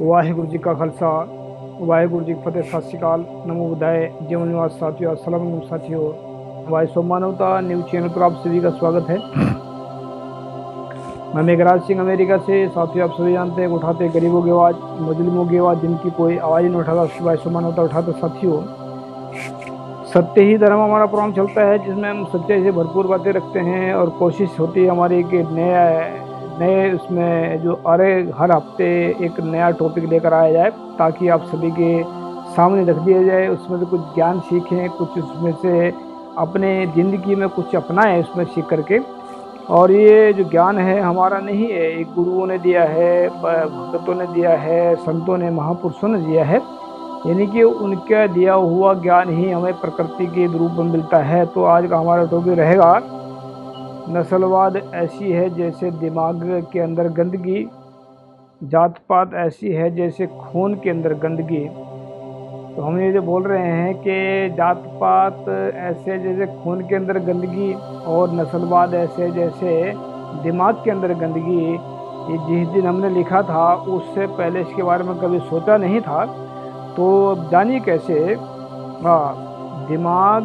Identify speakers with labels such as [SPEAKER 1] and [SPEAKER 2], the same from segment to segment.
[SPEAKER 1] वाहिगुरु जी का खालसा वाहिगुरु जी की फतेह। सत श्री अकाल, नमो बुद्धाय, जीवन निवास साथियों, अस्सलाम वालेकुम साथियों। वाई सो मानवता न्यूज चैनल पर आप सभी का स्वागत है। मैं मेघराज सिंह अमेरिका से। साथियों, आप सभी जानते हैं कि उठाते गरीबों की आवाज़, मजलूमों की आवाज़, जिनकी कोई आवाज़ नहीं उठाता, वाई सो मानवता उठाते। साथियों, सत्य ही धर्म हमारा प्रोग्राम चलता है, जिसमें हम सच्चाई से भरपूर बातें रखते हैं और कोशिश होती है हमारी कि नए उसमें जो हर हफ्ते एक नया टॉपिक लेकर आया जाए, ताकि आप सभी के सामने रख दिया जाए। उसमें से कुछ ज्ञान सीखें, कुछ उसमें से अपने ज़िंदगी में कुछ अपनाएं उसमें सीख करके। और ये जो ज्ञान है हमारा नहीं है, एक गुरुओं ने दिया है, भक्तों ने दिया है, संतों ने, महापुरुषों ने दिया है। यानी कि उनका दिया हुआ ज्ञान ही हमें प्रकृति के रूप में मिलता है। तो आज का हमारा टॉपिक रहेगा, नस्लवाद ऐसी है जैसे दिमाग के अंदर गंदगी, जात पात ऐसी है जैसे खून के अंदर गंदगी। तो हम ये जो बोल रहे हैं कि जात पात ऐसे जैसे खून के अंदर गंदगी और नस्लवाद ऐसे जैसे दिमाग के अंदर गंदगी, ये जिस दिन हमने लिखा था उससे पहले इसके बारे में कभी सोचा नहीं था। तो जानिए कैसे। दिमाग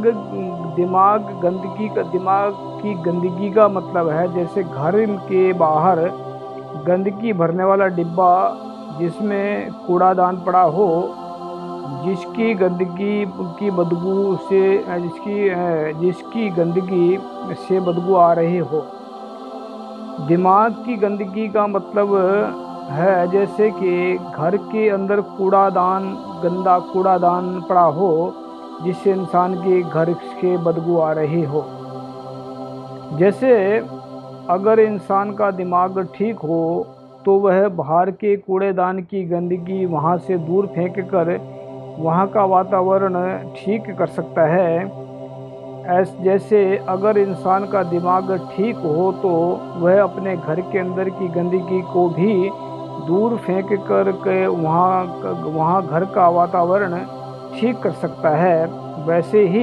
[SPEAKER 1] दिमाग की गंदगी का मतलब है जैसे घर के बाहर गंदगी भरने वाला डिब्बा, जिसमें कूड़ादान पड़ा हो, जिसकी गंदगी की बदबू से जिसकी गंदगी से बदबू आ रही हो। दिमाग की गंदगी का मतलब है जैसे कि घर के अंदर गंदा कूड़ादान पड़ा हो, जिससे इंसान के घर के बदबू आ रही हो। जैसे अगर इंसान का दिमाग ठीक हो तो वह बाहर के कूड़ेदान की गंदगी वहाँ से दूर फेंक कर वहाँ का वातावरण ठीक कर सकता है। जैसे अगर इंसान का दिमाग ठीक हो तो वह अपने घर के अंदर की गंदगी को भी दूर फेंक कर के वहाँ घर का वातावरण ठीक कर सकता है। वैसे ही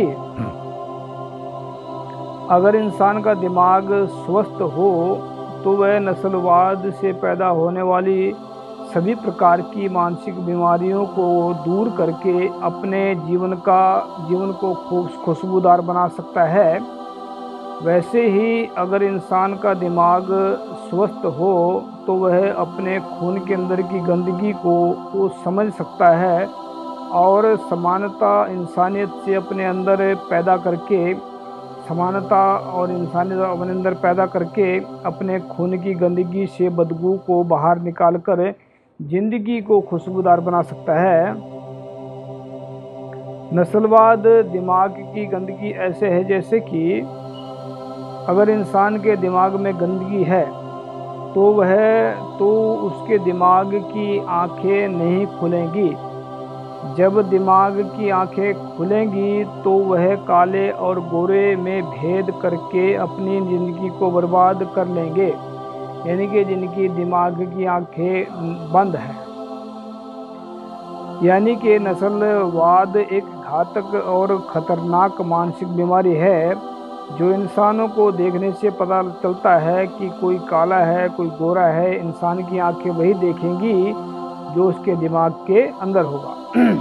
[SPEAKER 1] अगर इंसान का दिमाग स्वस्थ हो तो वह नस्लवाद से पैदा होने वाली सभी प्रकार की मानसिक बीमारियों को दूर करके अपने जीवन को खुशबूदार बना सकता है। वैसे ही अगर इंसान का दिमाग स्वस्थ हो तो वह अपने खून के अंदर की गंदगी को समझ सकता है और समानता इंसानियत से अपने अंदर पैदा करके समानता और इंसानियत अपने अंदर पैदा करके अपने खून की गंदगी से बदबू को बाहर निकालकर जिंदगी को खुशबूदार बना सकता है। नस्लवाद दिमाग की गंदगी ऐसे है जैसे कि अगर इंसान के दिमाग में गंदगी है तो उसके दिमाग की आंखें नहीं खुलेंगी। जब दिमाग की आंखें खुलेंगी तो वह काले और गोरे में भेद करके अपनी ज़िंदगी को बर्बाद कर लेंगे। यानी कि जिनकी दिमाग की आंखें बंद हैं। यानी कि नस्लवाद एक घातक और ख़तरनाक मानसिक बीमारी है, जो इंसानों को देखने से पता चलता है कि कोई काला है, कोई गोरा है। इंसान की आंखें वही देखेंगी जो उसके दिमाग के अंदर होगा।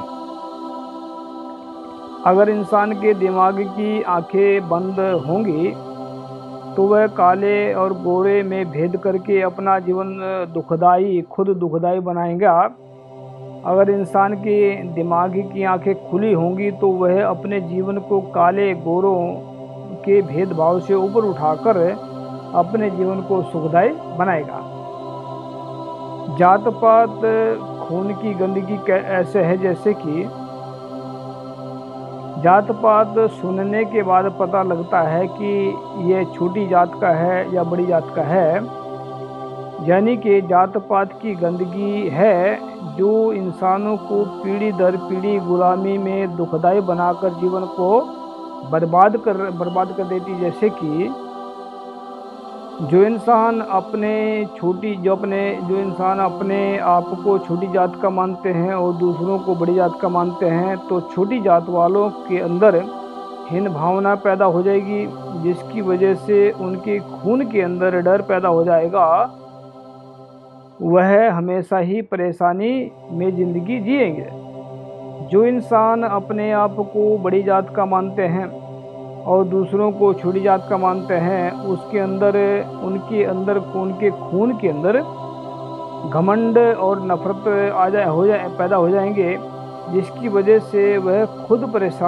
[SPEAKER 1] अगर इंसान के दिमाग की आंखें बंद होंगी तो वह काले और गोरे में भेद करके अपना जीवन खुद दुखदाई बनाएगा। अगर इंसान के दिमाग की आंखें खुली होंगी तो वह अपने जीवन को काले गोरों के भेदभाव से ऊपर उठाकर अपने जीवन को सुखदायी बनाएगा। जात पात खून की गंदगी ऐसे है जैसे कि जात पात सुनने के बाद पता लगता है कि ये छोटी जात का है या बड़ी जात का है। यानी कि जात पात की गंदगी है जो इंसानों को पीढ़ी दर पीढ़ी गुलामी में दुखदाई बनाकर जीवन को बर्बाद कर देती। जैसे कि जो इंसान अपने आप को छोटी जात का मानते हैं और दूसरों को बड़ी जात का मानते हैं, तो छोटी जात वालों के अंदर हीन भावना पैदा हो जाएगी, जिसकी वजह से उनके खून के अंदर डर पैदा हो जाएगा। वह हमेशा ही परेशानी में ज़िंदगी जिएंगे। जो इंसान अपने आप को बड़ी जात का मानते हैं और दूसरों को छोटी जात का मानते हैं, उनके खून के अंदर घमंड और नफरत पैदा हो जाएंगे, जिसकी वजह से वह खुद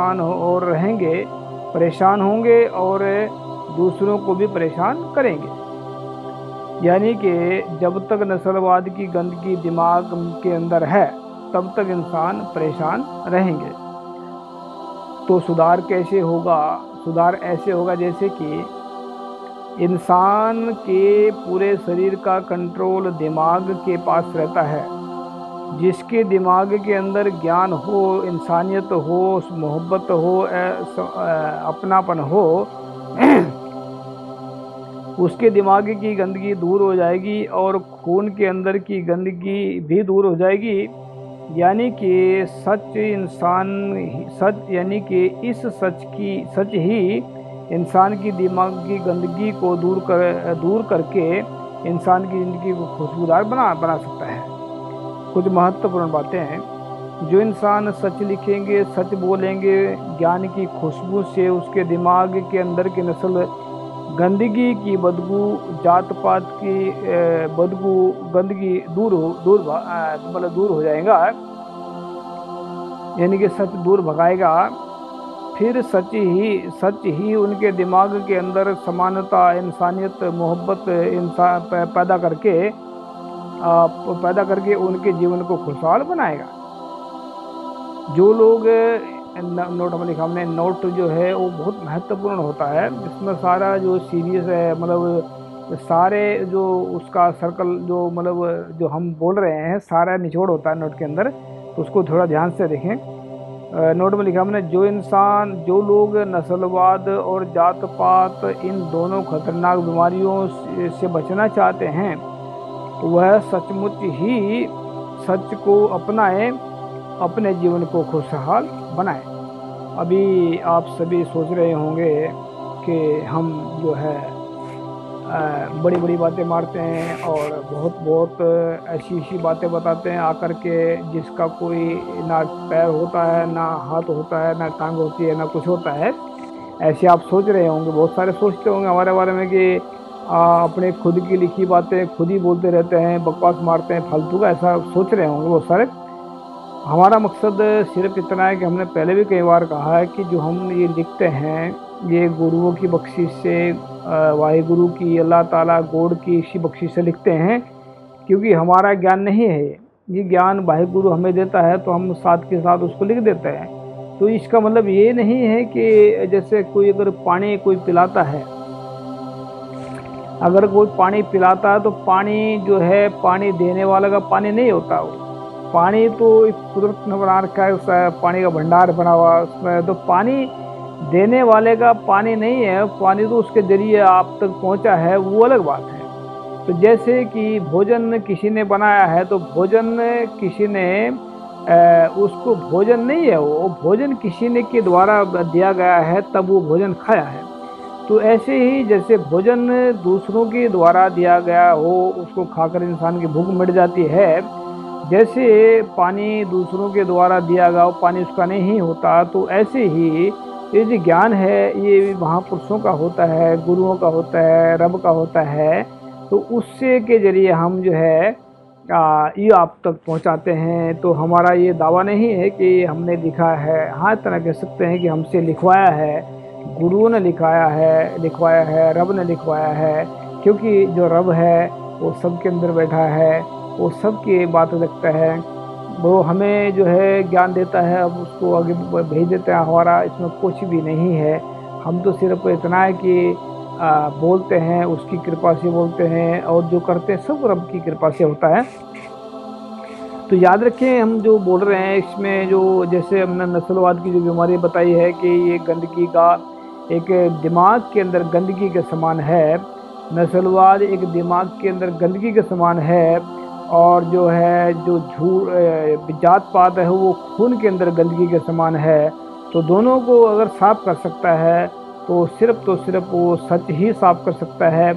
[SPEAKER 1] परेशान होंगे और दूसरों को भी परेशान करेंगे। यानी कि जब तक नस्लवाद की गंदगी दिमाग के अंदर है, तब तक इंसान परेशान रहेंगे। तो सुधार कैसे होगा? सुधार ऐसे होगा जैसे कि इंसान के पूरे शरीर का कंट्रोल दिमाग के पास रहता है। जिसके दिमाग के अंदर ज्ञान हो, इंसानियत हो, मोहब्बत हो, अपनापन हो, उसके दिमाग की गंदगी दूर हो जाएगी और खून के अंदर की गंदगी भी दूर हो जाएगी। यानी कि सच ही इंसान की दिमाग की गंदगी को दूर करके इंसान की ज़िंदगी को खुशबूदार बना सकता है। कुछ महत्वपूर्ण बातें हैं। जो इंसान सच लिखेंगे, सच बोलेंगे, ज्ञान की खुशबू से उसके दिमाग के अंदर की नस्ल गंदगी की बदबू, जात पात की गंदगी दूर हो जाएगा। यानी कि सच दूर भगाएगा। फिर सच ही उनके दिमाग के अंदर समानता, इंसानियत, मोहब्बत पैदा करके उनके जीवन को खुशहाल बनाएगा। जो लोग नोट में लिखा हमने, नोट जो है वो बहुत महत्वपूर्ण होता है। इसमें सारा जो सीरीज है, मतलब सारे जो उसका सर्कल जो हम बोल रहे हैं, सारा निचोड़ होता है नोट के अंदर। तो उसको थोड़ा ध्यान से देखें। नोट में लिखा हमने, जो लोग नस्लवाद और जात पात, इन दोनों खतरनाक बीमारियों से बचना चाहते हैं, वह सचमुच ही सच को अपनाएं, अपने जीवन को खुशहाल बनाएं। अभी आप सभी सोच रहे होंगे कि हम जो है बड़ी बड़ी बातें मारते हैं और बहुत ऐसी बातें बताते हैं आकर के, जिसका कोई ना पैर होता है, ना हाथ होता है, ना टांग होती है, ना कुछ होता है। ऐसे आप सोच रहे होंगे, बहुत सारे सोचते होंगे हमारे बारे में कि अपने खुद की लिखी बातें खुद ही बोलते रहते हैं, बकवास मारते हैं, फालतू का, ऐसा सोच रहे होंगे बहुत सारे। हमारा मकसद सिर्फ इतना है कि हमने पहले भी कई बार कहा है कि जो हम ये लिखते हैं, ये गुरुओं की बख्शिश से, वाहिगुरु की, अल्लाह ताला गॉड की इसी बख्शिश से लिखते हैं। क्योंकि हमारा ज्ञान नहीं है ये ज्ञान वाहिगुरु हमें देता है, तो हम साथ के साथ उसको लिख देते हैं। तो इसका मतलब ये नहीं है कि जैसे कोई अगर पानी कोई पिलाता है, अगर कोई पानी पिलाता है तो पानी जो है, पानी देने वाला का पानी नहीं होता। वो पानी तो एक कुदरत ने बना रखा है, उस पानी का भंडार बना हुआ उसमें। तो पानी देने वाले का पानी नहीं है, पानी तो उसके जरिए आप तक पहुंचा है, वो अलग बात है। तो जैसे कि भोजन किसी ने बनाया है, तो भोजन किसी ने उसको भोजन नहीं है, वो भोजन किसी ने के द्वारा दिया गया है, तब वो भोजन खाया है। तो ऐसे ही जैसे भोजन दूसरों के द्वारा दिया गया हो, उसको खाकर इंसान की भूख मिट जाती है, जैसे पानी दूसरों के द्वारा दिया गया पानी उसका नहीं होता, तो ऐसे ही ये जो ज्ञान है ये महापुरुषों का होता है, गुरुओं का होता है, रब का होता है। तो उससे के जरिए हम जो है ये आप तक पहुंचाते हैं। तो हमारा ये दावा नहीं है कि हमने लिखा है, हाँ इतना कह सकते हैं कि हमसे लिखवाया है, गुरुओं ने लिखवाया है, रब ने लिखवाया है। क्योंकि जो रब है वो सबके अंदर बैठा है, वो सबकी बात रखता है, वो हमें जो है ज्ञान देता है, अब उसको आगे भेज देते हैं। हमारा इसमें कुछ भी नहीं है, हम तो सिर्फ इतना है कि बोलते हैं, उसकी कृपा से बोलते हैं, और जो करते हैं सब रब की कृपा से होता है। तो याद रखें, हम जो बोल रहे हैं इसमें जो जैसे हमने नस्लवाद की जो बीमारी बताई है कि ये गंदगी का एक दिमाग के अंदर गंदगी के समान है, नस्लवाद एक दिमाग के अंदर गंदगी के समान है, और जो है जो जात पात है वो खून के अंदर गंदगी के समान है। तो दोनों को अगर साफ कर सकता है तो सिर्फ वो सच ही साफ कर सकता है।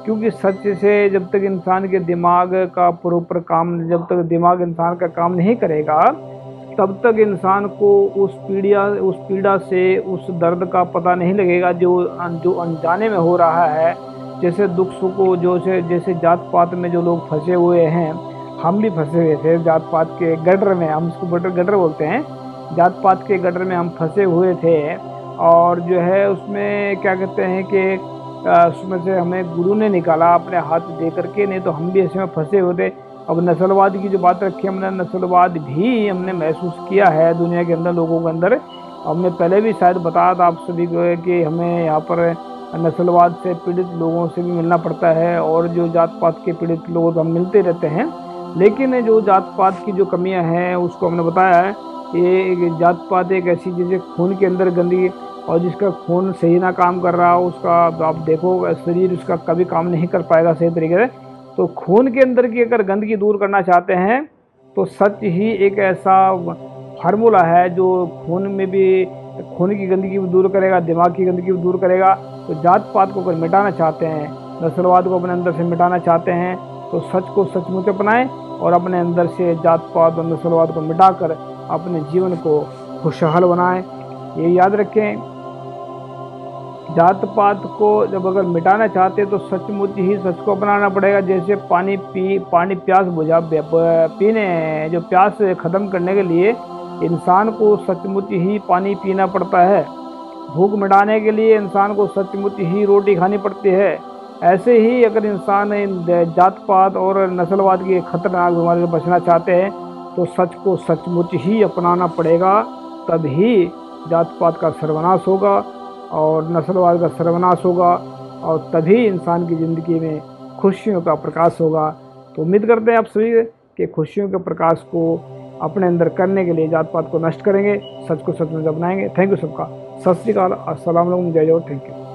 [SPEAKER 1] क्योंकि सच से जब तक इंसान के दिमाग का प्रॉपर काम, जब तक दिमाग इंसान का काम नहीं करेगा, तब तक इंसान को उस पीड़ा से, उस दर्द का पता नहीं लगेगा जो जो अनजाने में हो रहा है। जैसे दुख सुख को, जो से जैसे जात पात में जो लोग फंसे हुए हैं, हम भी फंसे हुए थे जात पात के गटर में, हम उसको गटर बोलते हैं, जात पात के गटर में हम फंसे हुए थे। और जो है उसमें क्या कहते हैं कि उसमें से हमें गुरु ने निकाला अपने हाथ दे करके, नहीं तो हम भी ऐसे में फंसे होते। अब नस्लवाद की जो बात रखी हमने, नस्लवाद भी हमने महसूस किया है दुनिया के अंदर, लोगों के अंदर। हमने पहले भी शायद बताया था आप सभी को कि हमें यहाँ पर नस्लवाद से पीड़ित लोगों से भी मिलना पड़ता है, और जो जात पात के पीड़ित लोगों तो हम मिलते रहते हैं। लेकिन जो जात पात की जो कमियां हैं उसको हमने बताया है। ये जात पात एक ऐसी जैसे खून के अंदर गंदगी, और जिसका खून सही ना काम कर रहा हो उसका आप देखो शरीर उसका कभी काम नहीं कर पाएगा सही तरीके से। तो खून के अंदर की अगर गंदगी दूर करना चाहते हैं तो सच ही एक ऐसा फार्मूला है जो खून में भी, खून की गंदगी भी दूर करेगा, दिमाग की गंदगी भी दूर करेगा। तो जात पात को अगर मिटाना चाहते हैं, नस्लवाद को अपने अंदर से मिटाना चाहते हैं, तो सच को सचमुच अपनाएं और अपने अंदर से जात पात और नस्लवाद को मिटाकर अपने जीवन को खुशहाल बनाएं। ये याद रखें, जात पात को जब अगर मिटाना चाहते हैं तो सचमुच ही सच को अपनाना पड़ेगा। जैसे पानी प्यास बुझा पीने, जो प्यास खत्म करने के लिए इंसान को सचमुच ही पानी पीना पड़ता है। भूख मिटाने के लिए इंसान को सचमुच ही रोटी खानी पड़ती है। ऐसे ही अगर इंसान जात पात और नस्लवाद की खतरनाक बीमारी से बचना चाहते हैं तो सच को सचमुच ही अपनाना पड़ेगा, तभी जात पात का सर्वनाश होगा और नस्लवाद का सर्वनाश होगा, और तभी इंसान की ज़िंदगी में खुशियों का प्रकाश होगा। तो उम्मीद करते हैं आप सभी के खुशियों के प्रकाश को अपने अंदर करने के लिए जात पात को नष्ट करेंगे, सच को सच में अपनाएंगे। थैंक यू सबका, सत श्री अकाल, अस्सलाम वालेकुम, जय जय, थैंक यू।